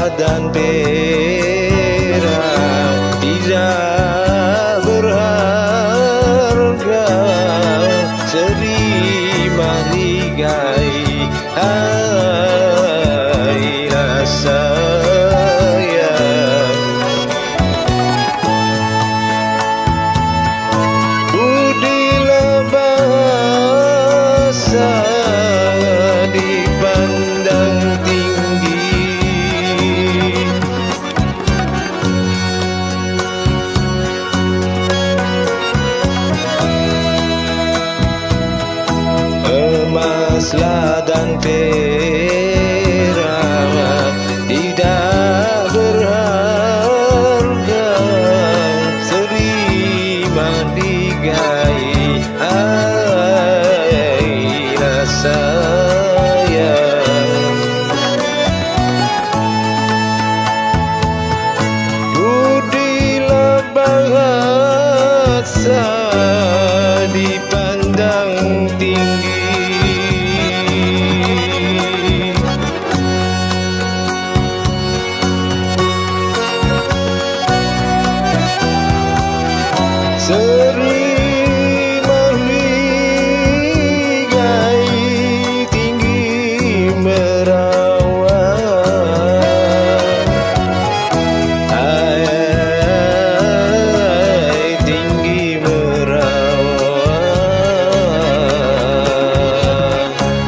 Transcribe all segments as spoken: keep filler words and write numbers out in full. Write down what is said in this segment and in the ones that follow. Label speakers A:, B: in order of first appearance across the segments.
A: dan perak tidak berharga, terima ligai hai rasa sayang. Budilah bahasa dipandang tinggi, emaslah dan perak tidak berharga, terima digai hai rasa sayang. Budilah bahasa dipandang tinggi, terima ligai tinggi merawat, hai tinggi merawat.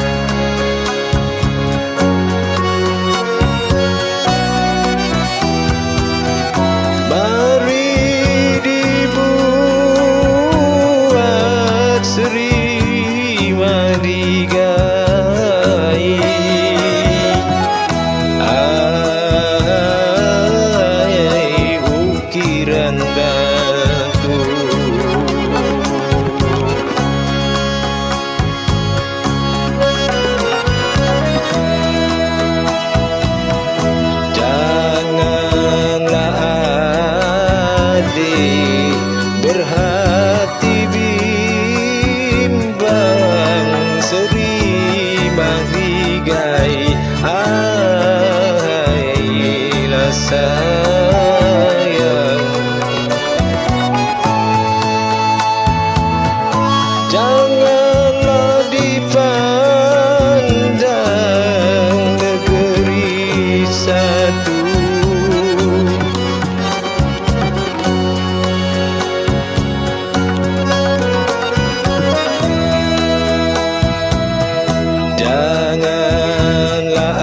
A: Mari dibuat terima digai hai ukiran batu, janganlah adik berhati bimbang, terima ligai hai rasa sayang. Janganlah dipandang negeri satu, janganlah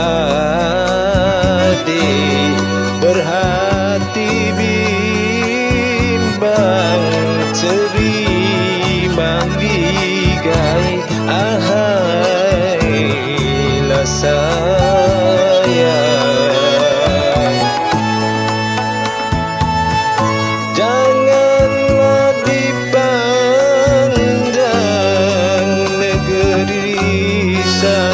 A: adik berhati bimbang, terima ligai ahai rasa sayang. Janganlah dipandang negeri satu,